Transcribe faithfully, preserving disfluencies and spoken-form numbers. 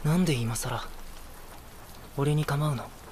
なんで今さら俺に構うの？